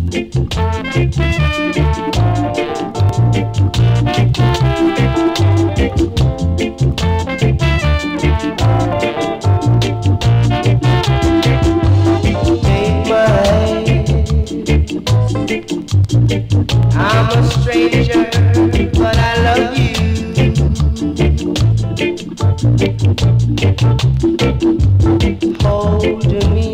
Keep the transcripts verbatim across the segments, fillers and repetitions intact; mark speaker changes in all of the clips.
Speaker 1: I'm a stranger, but I love you. Hold me.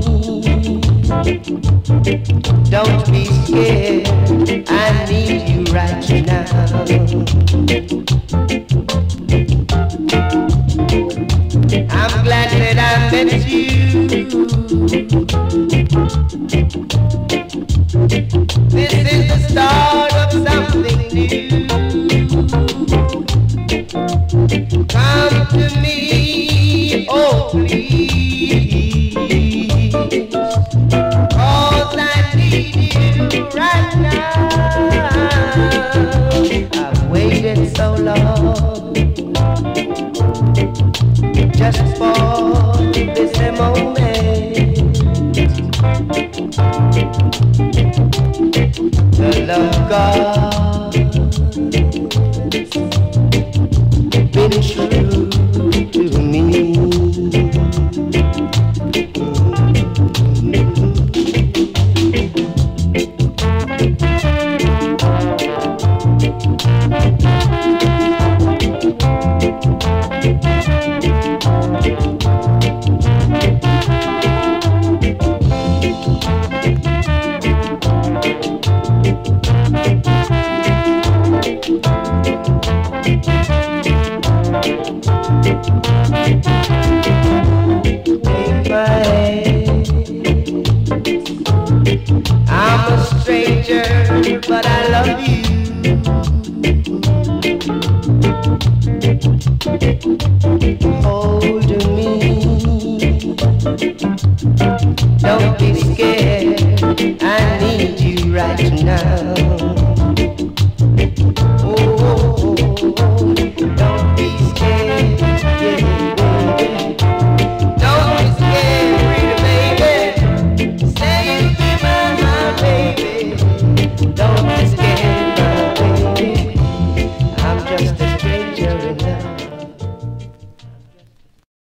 Speaker 1: Don't be scared. I need you right now. I'm glad that I met you. This is the start of something new. Come to me, oh please, 'cause I need you right now. I've waited so long just for this moment. The love God